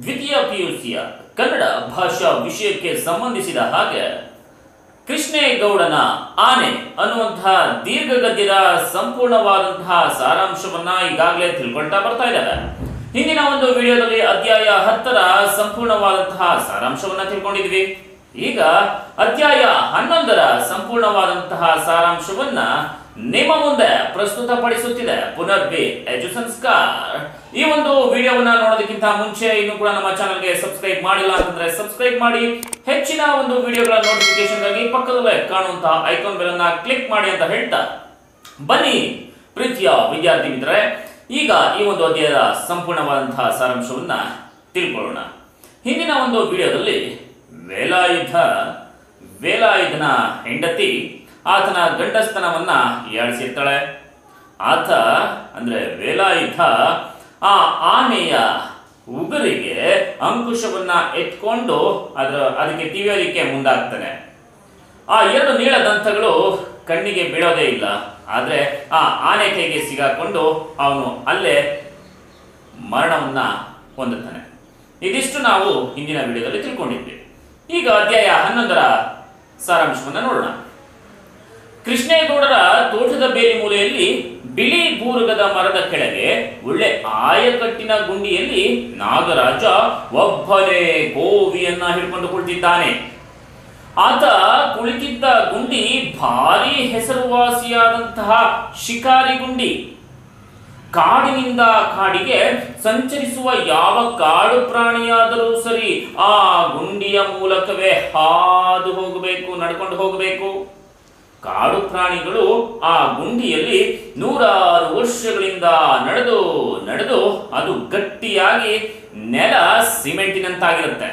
ದ್ವಿತೀಯ ಪಿಯುಸಿಯ ಕನ್ನಡ ಭಾಷಾ ವಿಷಯಕ್ಕೆ ಸಂಬಂಧಿಸಿದ ಹಾಗೆ ಕೃಷ್ಣೇಗೌಡನ ಆನೆ ಅನ್ನುವಂತಹ ದೀರ್ಘಗದ್ಯದ ಸಂಪೂರ್ಣವಾದಂತಹ ಸಾರಾಂಶವನ್ನ ಈಗಾಗಲೇ ತಿಳ್ಕೊಳ್ತಾ ಬರ್ತಾ ಇದ್ದಾರೆ. ಹಿಂದಿನ ಒಂದು ವಿಡಿಯೋದಲ್ಲಿ ಅಧ್ಯಾಯ 10ರ ಸಂಪೂರ್ಣವಾದಂತಹ ಸಾರಾಂಶವನ್ನ ತಿಳ್ಕೊಂಡಿದ್ವಿ. ಈಗ ಅಧ್ಯಾಯ 11ರ ಸಂಪೂರ್ಣವಾದಂತಹ ಸಾರಾಂಶವನ್ನ ನಿಮ್ಮ ಮುಂದೆ ಪ್ರಸ್ತುತಪಡಿಸುತ್ತಿದೆ ಪುನರ್ಬಿ ಎಜುಸಂಸ್ಕಾರ್. ಈ ಒಂದು ವಿಡಿಯೋವನ್ನ ನೋಡೋದಕ್ಕಿಂತ ಮುಂಚೆ ಇನ್ನು ಕೂಡ ನಮ್ಮ ಚಾನೆಲ್ಗೆ ಸಬ್ಸ್ಕ್ರೈಬ್ ಮಾಡಿಲ್ಲ ಅಂತಂದ್ರೆ ಸಬ್ಸ್ಕ್ರೈಬ್ ಮಾಡಿ, ಹೆಚ್ಚಿನ ಒಂದು ವಿಡಿಯೋಗಳ ನೋಟಿಫಿಕೇಶನ್ಗಾಗಿ ಪಕ್ಕದಲ್ಲೇ ಕಾಣುವಂತಹ ಐಕಾನ್ ಬೆಲ್ ಅನ್ನ ಕ್ಲಿಕ್ ಮಾಡಿ ಅಂತ ಹೇಳ್ತಾ ಬನ್ನಿ ಪ್ರೀತಿಯ ವಿದ್ಯಾರ್ಥಿ ಮಿತ್ರರೇ, ಈಗ ಈ ಒಂದು ಅಧ್ಯಾಯದ ಸಂಪೂರ್ಣವಾದಂತಹ ಸಾರಾಂಶವನ್ನ ತಿಳ್ಕೊಳ್ಳೋಣ. ಹಿಂದಿನ ಒಂದು ವಿಡಿಯೋದಲ್ಲಿ ವೇಲಾಯುಧನ ಹೆಂಡತಿ ಆತನ ಗಂಡಸ್ತನವನ್ನ ಯಾಳಿಸಿರ್ತಾಳೆ. ಆತ ಅಂದ್ರೆ ವೇಲಾಯುಧ ಆ ಆನೆಯ ಉಗುರಿಗೆ ಅಂಕುಶವನ್ನ ಎತ್ಕೊಂಡು ಅದಕ್ಕೆ ತಿವಿಯೋದಿಕ್ಕೆ ಮುಂದಾಗ್ತಾನೆ. ಆ ಎರಡು ನೀಳದಂತಗಳು ಕಣ್ಣಿಗೆ ಬೀಳೋದೇ ಇಲ್ಲ. ಆದ್ರೆ ಆ ಆನೆ ಕೈಗೆ ಸಿಗಾಕೊಂಡು ಅವನು ಅಲ್ಲೇ ಮರಣವನ್ನ ಹೊಂದುತ್ತಾನೆ. ಇದಿಷ್ಟು ನಾವು ಹಿಂದಿನ ವಿಡಿಯೋದಲ್ಲಿ ತಿಳ್ಕೊಂಡಿದ್ವಿ. ಈಗ ಅಧ್ಯಾಯ 11ರ ಸಾರಾಂಶವನ್ನ ನೋಡೋಣ. ಕೃಷ್ಣೇಗೌಡರ ತೋಟದ ಬೇಲಿ ಮೂಲೆಯಲ್ಲಿ ಬಿಳಿ ಬೂರುಗದ ಮರದ ಕೆಳಗೆ ಒಳ್ಳೆ ಆಯಕಟ್ಟಿನ ಗುಂಡಿಯಲ್ಲಿ ನಾಗರಾಜ ಒಬ್ಬನೇ ಗೋವಿಯನ್ನ ಹಿಡ್ಕೊಂಡು ಕುಳಿತಿದ್ದಾನೆ. ಆತ ಕುಳಿತಿದ್ದ ಗುಂಡಿ ಭಾರಿ ಹೆಸರುವಾಸಿಯಾದಂತಹ ಶಿಕಾರಿ ಗುಂಡಿ. ಕಾಡಿನಿಂದ ಕಾಡಿಗೆ ಸಂಚರಿಸುವ ಯಾವ ಕಾಡು ಪ್ರಾಣಿಯಾದರೂ ಸರಿ ಆ ಗುಂಡಿಯ ಮೂಲಕವೇ ಹಾದು ಹೋಗಬೇಕು, ನಡ್ಕೊಂಡು ಹೋಗಬೇಕು. ಕಾಡು ಪ್ರಾಣಿಗಳು ಆ ಗುಂಡಿಯಲ್ಲಿ 100 ವರ್ಷಗಳಿಂದ ನಡೆದು ಅದು ಗಟ್ಟಿಯಾಗಿ ನೆಲ ಸಿಮೆಂಟಿನಂತಾಗಿರುತ್ತೆ.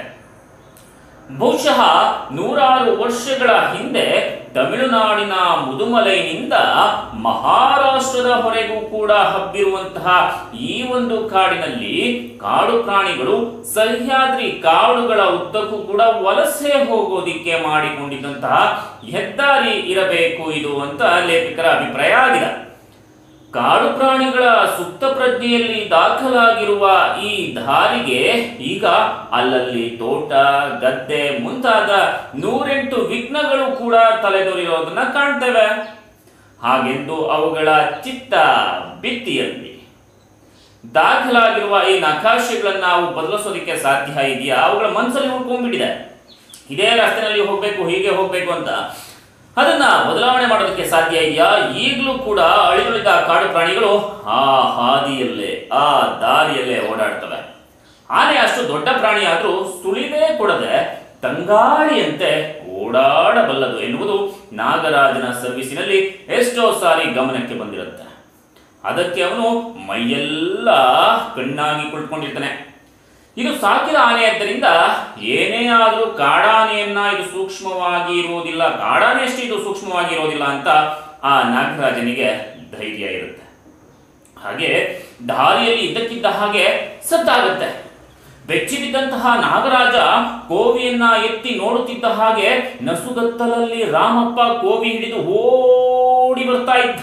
ಬಹುಶಃ 100 ವರ್ಷಗಳ ಹಿಂದೆ ತಮಿಳುನಾಡಿನ ಮುದುಮಲೈನಿಂದ ಮಹಾರಾಷ್ಟ್ರದ ಹೊರೆಗೂ ಕೂಡ ಹಬ್ಬಿರುವಂತಹ ಈ ಒಂದು ಕಾಡಿನಲ್ಲಿ ಕಾಡು ಪ್ರಾಣಿಗಳು ಸಹ್ಯಾದ್ರಿ ಕಾಡುಗಳ ಉದ್ದಕ್ಕೂ ಕೂಡ ವಲಸೆ ಹೋಗೋದಿಕ್ಕೆ ಮಾಡಿಕೊಂಡಿದ್ದಂತಹ ಹೆದ್ದಾರಿ ಇರಬೇಕು ಇದು ಅಂತ ಲೇಖಕರ ಅಭಿಪ್ರಾಯ ಆಗಿದೆ. ಕಾಡು ಪ್ರಾಣಿಗಳ ಸುಪ್ತ ಪ್ರಜ್ಞೆಯಲ್ಲಿ ದಾಖಲಾಗಿರುವ ಈ ದಾರಿಗೆ ಈಗ ಅಲ್ಲಲ್ಲಿ ತೋಟ, ಗದ್ದೆ ಮುಂತಾದ 108 ವಿಘ್ನಗಳು ಕೂಡ ತಲೆದೋರಿರೋದನ್ನ ಕಾಣ್ತೇವೆ. ಹಾಗೆಂದು ಅವುಗಳ ಚಿತ್ತ ಭಿತ್ತಿಯಲ್ಲಿ ದಾಖಲಾಗಿರುವ ಈ ನಕಾಶೆಗಳನ್ನ ನಾವು ಬದಲಿಸೋದಕ್ಕೆ ಸಾಧ್ಯ ಇದೆಯಾ? ಅವುಗಳ ಮನಸ್ಸಲ್ಲಿ ಉಳ್ಕೊಂಡ್ಬಿಟ್ಟಿದೆ. ಇದೇ ರಸ್ತೆನಲ್ಲಿ ಹೋಗ್ಬೇಕು, ಹೀಗೆ ಹೋಗ್ಬೇಕು ಅಂತ. ಅದನ್ನ ಬದಲಾವಣೆ ಮಾಡೋದಕ್ಕೆ ಸಾಧ್ಯ ಇದೆಯಾ? ಈಗಲೂ ಕೂಡ ಅಳಿದುಳಿದ ಕಾಡು ಪ್ರಾಣಿಗಳು ಆ ಹಾದಿಯಲ್ಲೇ, ಆ ದಾರಿಯಲ್ಲೇ ಓಡಾಡ್ತವೆ. ಆನೆ ಅಷ್ಟು ದೊಡ್ಡ ಪ್ರಾಣಿ ಆದ್ರೂ ಸುಳಿವೇ ಕೊಡದೆ ತಂಗಾಳಿಯಂತೆ ಓಡಾಡಬಲ್ಲದು ಎನ್ನುವುದು ನಾಗರಾಜನ ಸರ್ವಿಸಿನಲ್ಲಿ ಎಷ್ಟೋ ಸಾರಿ ಗಮನಕ್ಕೆ ಬಂದಿರುತ್ತೆ. ಅದಕ್ಕೆ ಅವನು ಮೈಯೆಲ್ಲ ಕಣ್ಣಾಗಿ ಕುಳಿತುಕೊಂಡಿರ್ತಾನೆ. ಇದು ಸಾಕಿದ ಆನೆ ಆದ್ದರಿಂದ ಏನೇ ಆದರೂ ಕಾಡಾನೆಯನ್ನ ಇದು ಸೂಕ್ಷ್ಮವಾಗಿ ಇರುವುದಿಲ್ಲ, ಕಾಡಾನೆಯಷ್ಟು ಇದು ಸೂಕ್ಷ್ಮವಾಗಿ ಇರೋದಿಲ್ಲ ಅಂತ ಆ ನಾಗರಾಜನಿಗೆ ಧೈರ್ಯ ಇರುತ್ತೆ. ಹಾಗೆ ದಾರಿಯಲ್ಲಿ ಇದ್ದಕ್ಕಿದ್ದ ಹಾಗೆ ಸದ್ದಾಗುತ್ತೆ. ಬೆಚ್ಚಿ ಬಿದ್ದಂತಹ ನಾಗರಾಜ ಕೋವಿಯನ್ನ ಎತ್ತಿ ನೋಡುತ್ತಿದ್ದ ಹಾಗೆ ನಸುಗತ್ತಲಲ್ಲಿ ರಾಮಪ್ಪ ಕೋವಿ ಹಿಡಿದು ಓಡಿ ಬರ್ತಾ ಇದ್ದ.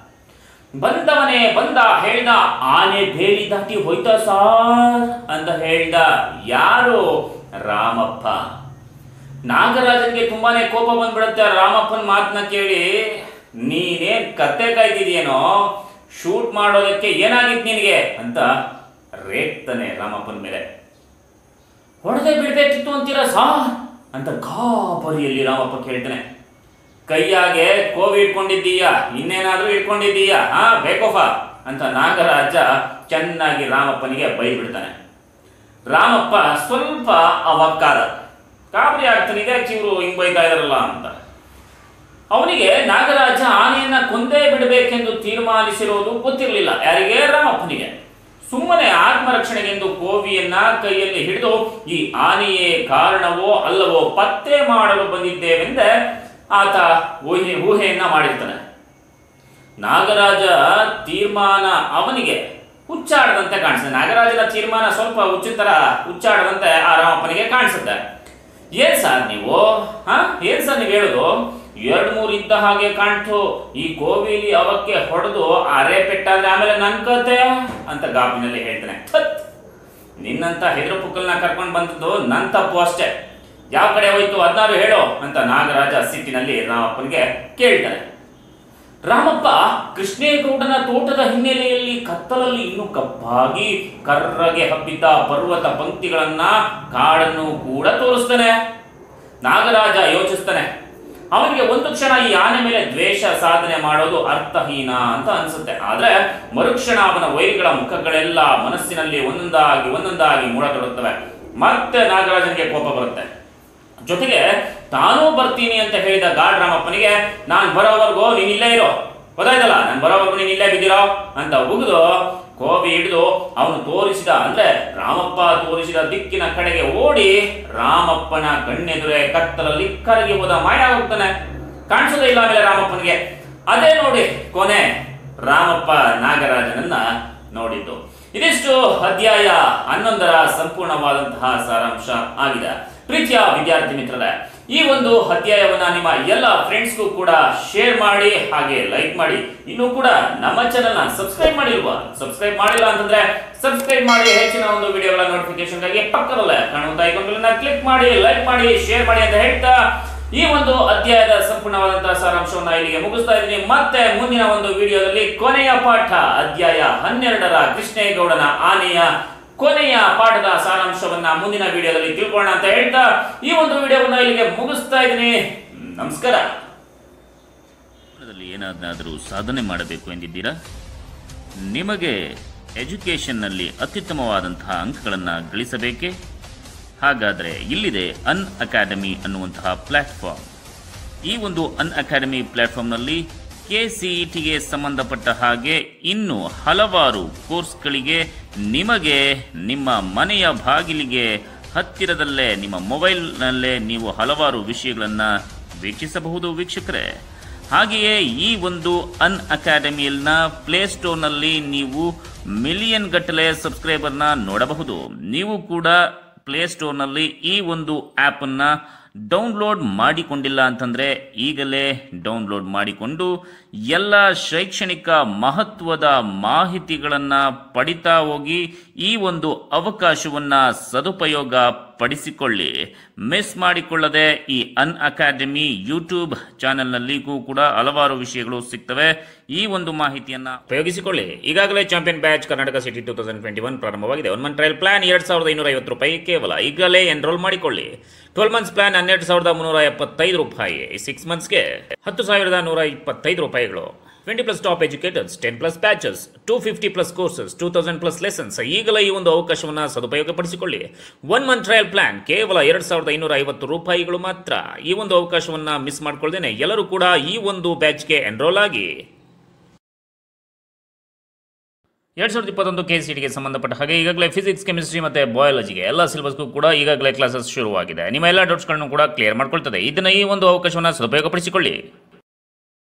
ಬಂದವನೇ ಬಂದ, ಹೇಳ್ದ, ಆನೆ ಬೇಲಿ ದಾಟಿ ಹೋಯ್ತಾ ಸಾರ್ ಅಂತ ಹೇಳ್ದ. ಯಾರು? ರಾಮಪ್ಪ. ನಾಗರಾಜನ್ಗೆ ತುಂಬಾನೇ ಕೋಪ ಬಂದ್ಬಿಡುತ್ತೆ ರಾಮಪ್ಪನ ಮಾತನ್ನ ಕೇಳಿ. ನೀನೇನ್ ಕತ್ತೆ ಕಾಯ್ತಿದ್ಯೇನೋ, ಶೂಟ್ ಮಾಡೋದಕ್ಕೆ ಏನಾಗಿತ್ತು ನಿನಗೆ ಅಂತ ರೇಗ್ತಾನೆ ರಾಮಪ್ಪನ ಮೇಲೆ. ಹೊಡೆದೇ ಬಿಡ್ಬೇಕಿತ್ತು ಅಂತೀರಾ ಸಾರ್ ಅಂತ ಗಾಬರಿಯಲ್ಲಿ ರಾಮಪ್ಪ ಕೇಳ್ತಾನೆ. ಕೈಯಾಗೆ ಕೋವಿ ಇಟ್ಕೊಂಡಿದ್ದೀಯಾ, ಇನ್ನೇನಾದ್ರೂ ಇಟ್ಕೊಂಡಿದ್ದೀಯಾ? ಬೇಕೋಫ ಅಂತ ನಾಗರಾಜ ಚೆನ್ನಾಗಿ ರಾಮಪ್ಪನಿಗೆ ಬೈಬಿಡ್ತಾನೆ. ರಾಮಪ್ಪ ಸ್ವಲ್ಪ ಅವಕ್ಕಾದ, ಗಾಬರಿ ಆಗ್ತಾನೆ, ಇದಕ್ಕೆ ಇವರು ಹಿಂಗ್ ಬೈತಾ ಇದಾರಲ್ಲ ಅಂತ. ಅವನಿಗೆ ನಾಗರಾಜ ಆನೆಯನ್ನ ಕೊಂದೇ ಬಿಡಬೇಕೆಂದು ತೀರ್ಮಾನಿಸಿರೋದು ಗೊತ್ತಿರಲಿಲ್ಲ. ಯಾರಿಗೆ? ರಾಮಪ್ಪನಿಗೆ. ಸುಮ್ಮನೆ ಆತ್ಮರಕ್ಷಣೆಗೆಂದು ಕೋವಿಯನ್ನ ಕೈಯಲ್ಲಿ ಹಿಡಿದು ಈ ಆನೆಯೇ ಕಾರಣವೋ ಅಲ್ಲವೋ ಪತ್ತೆ ಮಾಡಲು ಬಂದಿದ್ದೇವೆಂದೇ ಆತ ಊಹೆಯನ್ನ ಮಾಡಿರ್ತಾನೆ. ನಾಗರಾಜ ತೀರ್ಮಾನ ಅವನಿಗೆ ಹುಚ್ಚಾಡದಂತೆ ಕಾಣಿಸುತ್ತೆ. ನಾಗರಾಜನ ತೀರ್ಮಾನ ಸ್ವಲ್ಪ ಹುಚ್ಚಾಡದಂತೆ ಆ ರಾಮಪ್ಪನಿಗೆ ಕಾಣಿಸುತ್ತೆ. ಏನ್ ಸರ್ ನೀವು ಹೇಳೋದು? 2-3 ಇದ್ದ ಹಾಗೆ ಕಾಣ್ತು. ಈ ಕೋವಿಲಿ ಅವಕ್ಕೆ ಹೊಡೆದು ಅರೆ ಪೆಟ್ಟಾದ್ರೆ ಆಮೇಲೆ ನನ್ ಕತೆ ಅಂತ ಗಾಬಿನಲ್ಲಿ ಹೇಳ್ತಾನೆ. ನಿನ್ನಂತ ಹೆದರು ಪುಕ್ಕಲ್ನ ಕರ್ಕೊಂಡು ಬಂದದ್ದು ನನ್ನ ತಪ್ಪು ಅಷ್ಟೇ. ಯಾವ ಕಡೆ ಹೋಯ್ತು ಅದನ್ನಾರು ಹೇಳೋ ಅಂತ ನಾಗರಾಜ ಸಿಟ್ಟಿನಲ್ಲಿ ರಾಮಪ್ಪನಿಗೆ ಕೇಳ್ತಾನೆ. ರಾಮಪ್ಪ ಕೃಷ್ಣೇಗೌಡನ ತೋಟದ ಹಿನ್ನೆಲೆಯಲ್ಲಿ ಕತ್ತಲಲ್ಲಿ ಇನ್ನೂ ಕಪ್ಪಾಗಿ ಕರ್ರಗೆ ಹಬ್ಬಿದ್ದ ಪರ್ವತ ಪಂಕ್ತಿಗಳನ್ನ ಕಾಡನ್ನು ಕೂಡ ತೋರಿಸ್ತಾನೆ. ನಾಗರಾಜ ಯೋಚಿಸ್ತಾನೆ. ಅವನಿಗೆ ಒಂದು ಕ್ಷಣ ಈ ಆನೆ ಮೇಲೆ ದ್ವೇಷ ಸಾಧನೆ ಮಾಡೋದು ಅರ್ಥಹೀನ ಅಂತ ಅನ್ಸುತ್ತೆ. ಆದ್ರೆ ಮರುಕ್ಷಣ ಅವನ ವೈರಿಗಳ ಮುಖಗಳೆಲ್ಲ ಮನಸ್ಸಿನಲ್ಲಿ ಒಂದೊಂದಾಗಿ ಮೂಡತೊಡುತ್ತವೆ. ಮತ್ತೆ ನಾಗರಾಜನಿಗೆ ಕೋಪ ಬರುತ್ತೆ. ಜೊತೆಗೆ ತಾನೂ ಬರ್ತೀನಿ ಅಂತ ಹೇಳಿದ ಗಾಡ್ ರಾಮಪ್ಪನಿಗೆ ನಾನು ಬರೋವರೆಗೂ ನೀನ್ ಇಲ್ಲೇ ಇರೋ, ಗೊತ್ತಾಯ್ತಲ್ಲ, ನಾನು ಬರೋವರೆಗೂ ನೀನ್ ಇಲ್ಲೇ ಬಿದ್ದಿರೋ ಅಂತ ಉಗಿದು ಕೋಬಿ ಹಿಡಿದು ಅವನು ತೋರಿಸಿದ ಅಂದ್ರೆ ರಾಮಪ್ಪ ತೋರಿಸಿದ ದಿಕ್ಕಿನ ಕಡೆಗೆ ಓಡಿ ರಾಮಪ್ಪನ ಕಣ್ಣೆದುರೇ ಕತ್ತಲಲ್ಲಿ ಕರಗಿ ಹೋದ, ಮಾಯ ಹೋಗ್ತಾನೆ, ಕಾಣಿಸೋದೇ ಇಲ್ಲ ಆಮೇಲೆ ರಾಮಪ್ಪನಿಗೆ. ಅದೇ ನೋಡಿ ಕೊನೆ ರಾಮಪ್ಪ ನಾಗರಾಜನನ್ನ ನೋಡಿದ್ದು. ಇದಿಷ್ಟು ಅಧ್ಯಾಯ 11ರ ಸಂಪೂರ್ಣವಾದಂತಹ ಸಾರಾಂಶ ಆಗಿದೆ. ಪ್ರೀತಿಯ ವಿದ್ಯಾರ್ಥಿ ಮಿತ್ರರೇ, ಈ ಒಂದು ಅಧ್ಯಾಯವನ್ನ ನಿಮ್ಮ ಎಲ್ಲ ಫ್ರೆಂಡ್ಸ್ಗೂ ಕೂಡ ಶೇರ್ ಮಾಡಿ, ಹಾಗೆ ಲೈಕ್ ಮಾಡಿ. ಇನ್ನೂ ಕೂಡ ನಮ್ಮ ಚಾನೆಲ್ನ ಸಬ್ಸ್ಕ್ರೈಬ್ ಮಾಡಿಲ್ಲ ಅಂತಂದ್ರೆ ಸಬ್ಸ್ಕ್ರೈಬ್ ಮಾಡಿ. ಹೆಚ್ಚಿನ ಒಂದು ವಿಡಿಯೋಗಳ ನೋಟಿಫಿಕೇಶನ್ಗಾಗಿ ಪಕ್ಕದಲ್ಲೇ ಕಾಣುವಂತ ಐಕಾನ್ಗಳನ್ನ ಕ್ಲಿಕ್ ಮಾಡಿ, ಲೈಕ್ ಮಾಡಿ, ಶೇರ್ ಮಾಡಿ ಅಂತ ಹೇಳ್ತಾ ಈ ಒಂದು ಅಧ್ಯಾಯದ ಸಂಪೂರ್ಣವಾದಂತಹ ಸಾರಾಂಶವನ್ನ ಇಲ್ಲಿಗೆ ಮುಗಿಸ್ತಾ ಇದ್ದೀನಿ. ಮತ್ತೆ ಮುಂದಿನ ಒಂದು ವಿಡಿಯೋದಲ್ಲಿ ಕೊನೆಯ ಪಾಠ ಅಧ್ಯಾಯ 12ರ ಕೃಷ್ಣೇಗೌಡನ ಆನೆಯ ಕೊನೆಯ ಪಾಠದ ಸಾರಾಂಶವನ್ನ ಮುಂದಿನ ವಿಡಿಯೋದಲ್ಲಿ ತಿಳ್ಕೊಳ್ಳೋಣ ಅಂತ ಹೇಳ್ತಾ ಈ ಒಂದು ವಿಡಿಯೋವನ್ನ ಇಲ್ಲಿಗೆ ಮುಗಿಸ್ತಾ ಇದ್ದೀನಿ. ನಮಸ್ಕಾರ. ಏನಾದರೂ ಸಾಧನೆ ಮಾಡಬೇಕು ಎಂದಿದ್ದೀರಾ? ನಿಮಗೆ ಎಜುಕೇಷನ್ನಲ್ಲಿ ಅತ್ಯುತ್ತಮವಾದಂತಹ ಅಂಕಗಳನ್ನು ಗಳಿಸಬೇಕೇ? ಹಾಗಾದರೆ ಇಲ್ಲಿದೆ ಅನ್ ಅಕಾಡೆಮಿ ಅನ್ನುವಂತಹ ಪ್ಲ್ಯಾಟ್ಫಾರ್ಮ್. ಈ ಒಂದು ಅನ್ ಅಕಾಡೆಮಿ ಪ್ಲ್ಯಾಟ್ಫಾರ್ಮ್ನಲ್ಲಿ KCETಗೆ ಸಂಬಂಧಪಟ್ಟ ಹಾಗೆ ಇನ್ನು ಹಲವಾರು ಕೋರ್ಸ್ಗಳಿಗೆ ನಿಮಗೆ ನಿಮ್ಮ ಮನೆಯ ಬಾಗಿಲಿಗೆ ಹತ್ತಿರದಲ್ಲೇ ನಿಮ್ಮ ಮೊಬೈಲ್ನಲ್ಲೇ ನೀವು ಹಲವಾರು ವಿಷಯಗಳನ್ನು ವೀಕ್ಷಿಸಬಹುದು ವೀಕ್ಷಕರೇ. ಹಾಗೆಯೇ ಈ ಒಂದು ಅನ್ ಅಕಾಡೆಮಿಯಲ್ನ ಪ್ಲೇಸ್ಟೋರ್ನಲ್ಲಿ ನೀವು ಮಿಲಿಯನ್ ಗಟ್ಟಲೆ ಸಬ್ಸ್ಕ್ರೈಬರ್ನ ನೋಡಬಹುದು. ನೀವು ಕೂಡ ಪ್ಲೇಸ್ಟೋರ್ನಲ್ಲಿ ಈ ಒಂದು ಆ್ಯಪನ್ನು ಡೌನ್ಲೋಡ್ ಮಾಡಿಕೊಂಡಿಲ್ಲ ಅಂತಂದರೆ ಈಗಲೇ ಡೌನ್ಲೋಡ್ ಮಾಡಿಕೊಂಡು ಎಲ್ಲ ಶೈಕ್ಷಣಿಕ ಮಹತ್ವದ ಮಾಹಿತಿಗಳನ್ನು ಪಡಿತಾ ಹೋಗಿ ಈ ಒಂದು ಅವಕಾಶವನ್ನು ಸದುಪಯೋಗ ಪಡಿಸಿಕೊಳ್ಳಿ. ಮಿಸ್ ಮಾಡಿಕೊಳ್ಳದೆ ಈ ಅನ್ ಅಕಾಡೆಮಿ ಯೂಟ್ಯೂಬ್ ಚಾನೆಲ್ನಲ್ಲಿಗೂ ಕೂಡ ಹಲವಾರು ವಿಷಯಗಳು ಸಿಗ್ತವೆ. ಈ ಒಂದು ಮಾಹಿತಿಯನ್ನು ಉಪಯೋಗಿಸಿಕೊಳ್ಳಿ. ಈಗಾಗಲೇ ಚಾಂಪಿಯನ್ ಬ್ಯಾಚ್ ಕರ್ನಾಟಕ ಸಿಟಿ 2021 ಪ್ರಾರಂಭವಾಗಿದೆ. 1 ಮಂತ್ ಟ್ರಯಲ್ ಪ್ಲಾನ್ ₹2,250 ಕೇವಲ. ಈಗಲೇ ಎನ್ರೋಲ್ ಮಾಡಿಕೊಳ್ಳಿ. 12 ಮಂತ್ಸ್ ಪ್ಲಾನ್ ₹12,375. 6 ಮಂತ್ಸ್ಗೆ ₹10,125. 20+ top educators, 10+ batches, 250+ courses, 2,000+ lessons. ಈಗಲೇ ಈ ಒಂದು ಅವಕಾಶವನ್ನು ಸದುಪಯೋಗ ಪಡಿಸಿಕೊಳ್ಳಿ. 1 ಮಂತ್ ಟ್ರಯಲ್ ಪ್ಲಾನ್ ಕೇವಲ ₹2,250 ಮಾತ್ರ. ಈ ಒಂದು ಅವಕಾಶವನ್ನು ಮಿಸ್ ಮಾಡ್ಕೊಳ್ದೇನೆ ಎಲ್ಲರೂ ಕೂಡ ಈ ಒಂದು ಬ್ಯಾಚ್ಗೆ ಎನ್ರೋಲ್ ಆಗಿ. 2021 KCETಗೆ ಸಂಬಂಧಪಟ್ಟ ಹಾಗೆ ಈಗಾಗಲೇ ಫಿಸಿಕ್ಸ್, ಕೆಮಿಸ್ಟ್ರಿ ಮತ್ತು ಬಯಾಲಜಿಗೆ ಎಲ್ಲ ಸಿಲೆಬಸ್ಗೂ ಕೂಡ ಈಗಾಗಲೇ ಕ್ಲಾಸಸ್ ಶುರುವಾಗಿದೆ. ನಿಮ್ಮ ಎಲ್ಲ ಡೌಟ್ಸ್ಗಳನ್ನು ಕೂಡ ಕ್ಲಿಯರ್ ಮಾಡ್ಕೊಳ್ತದೆ. ಇದನ್ನು ಈ ಒಂದು ಅವಕಾಶವನ್ನು ಸದುಪಯೋಗಪಡಿಸಿಕೊಳ್ಳಿ.